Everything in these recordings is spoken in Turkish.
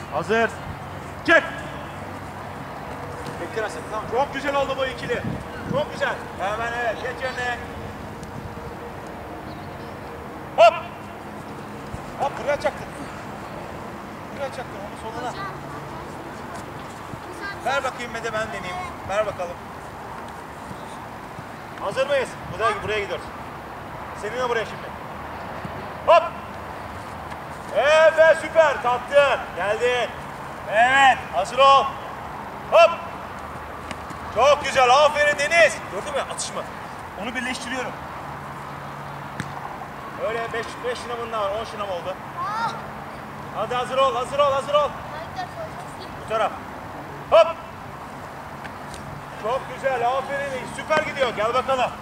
Hazır. Çek. Bekle Rasim. Tamam. Çok güzel oldu bu ikili. Çok güzel. Hemen evet. Geç yerine. Hop. Hop buraya çaktın. Buraya çaktın. Onu soluna. Ver bakayım Mede, ben deneyeyim. Ver bakalım. Hazır mıyız? Buraya gidiyoruz. Seninle buraya şimdi. Hop. Evet süper. Kalktın. Geldin. Evet. Hazır ol. Hop. Çok güzel. Aferin Deniz. Gördün mü atışımı? Onu birleştiriyorum. Öyle 5 şınavın daha var. 10 şınav oldu. Hadi hazır ol. Hazır ol. Hazır ol. Bu taraf. Hop. Çok güzel. Aferin. Süper gidiyor. Gel bakalım.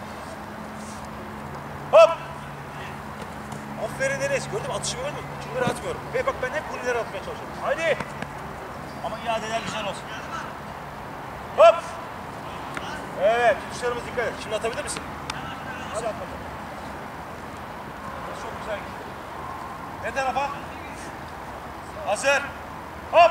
Hop. Aferin Deniz. Gördün mü? Atışımı gördün mü? Çimleri atmıyorum. Ve bak ben hep bunları atmaya çalışıyorum. Hadi. Ama iadeler güzel olsun. Hop. Evet. Tutuşlarımız dikkat et. Şimdi atabilir misin? Hadi at bakalım. Çok güzel gidiyor. Ne tarafa? Hazır. Hop.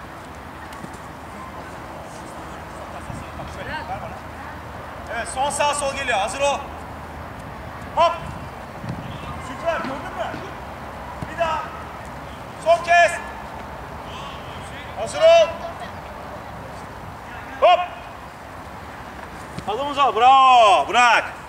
Bak şöyle. Ver bana. Evet. Son sağ sol geliyor. Hazır ol. Hop. Süper. Gördün mü? Bir daha. Son kez. Hazır ol. Hop. Adımız al. Bravo. Bırak.